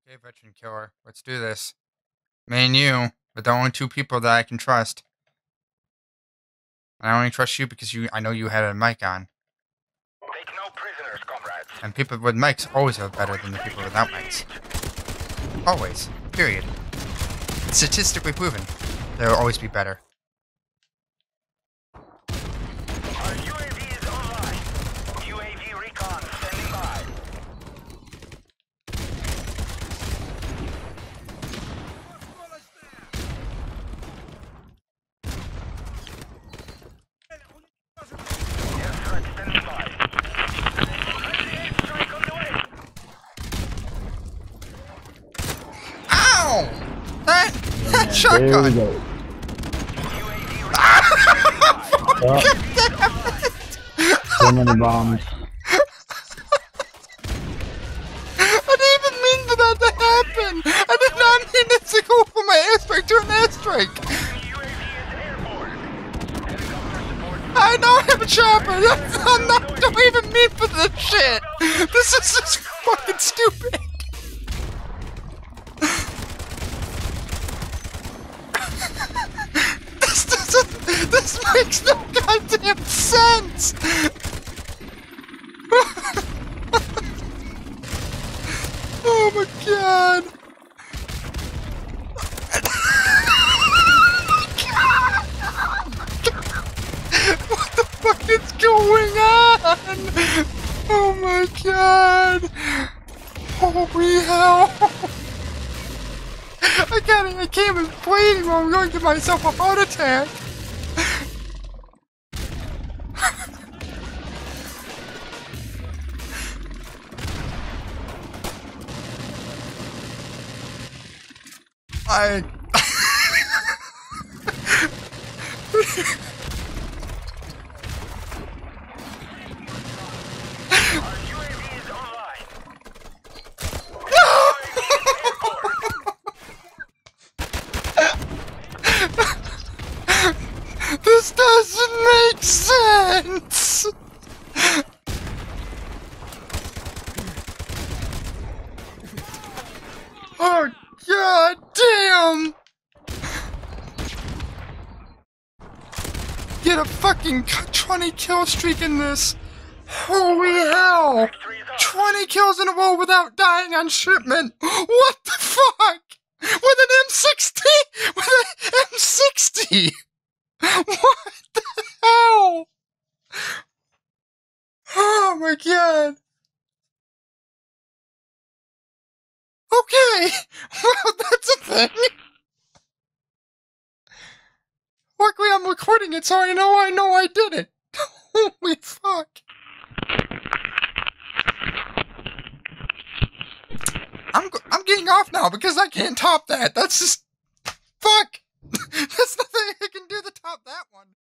Okay, veteran killer, let's do this. Me and you are the only two people that I can trust. And I only trust you because I know you had a mic on. Take no prisoners, comrades. And people with mics always are better than the people without mics. Always. Period. It's statistically proven. They'll always be better. Our UAV is online. UAV recon standing by. Airstrike standing by. Airstrike on the way. Ow! That shotgun! There we go. UAV Oh, so many bombs. I didn't even mean for that to happen! I did not mean it to go from my airstrike to an airstrike! UAV is airborne. Helicopter support. I don't have a chopper! Don't even mean for this shit! This is just fucking stupid! This makes no goddamn sense! Oh my god! What the fuck is going on? Oh my god! Holy hell! I can't even breathe while I'm going to give myself a heart attack! Our UAV is online. This doesn't make sense! Oh god damn! Get a fucking 20 kill streak in this! Holy hell! 20 kills in a row without dying on shipment! What the fuck? With an M-60? With an M-60? What the hell? Oh my god! Okay! Well, that's a thing! Luckily I'm recording it so I know I did it! Holy fuck! I'm getting off now because I can't top that. That's just... Fuck! That's not